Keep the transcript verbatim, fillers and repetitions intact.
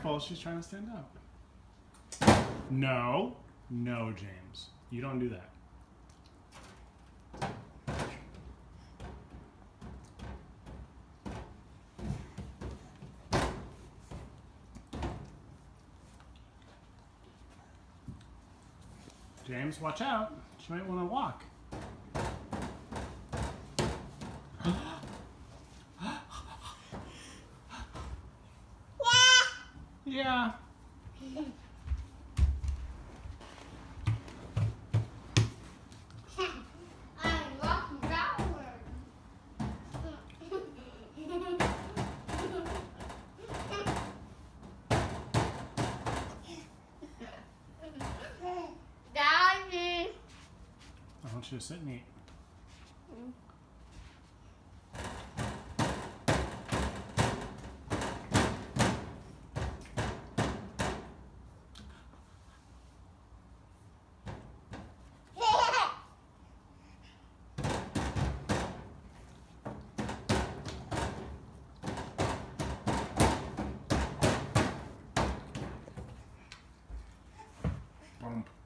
Careful, she's trying to stand up. No, no, James. You don't do that. James, watch out. She might want to walk. Yeah. I'm walking backward. Daddy. I want you to sit and eat. Bump.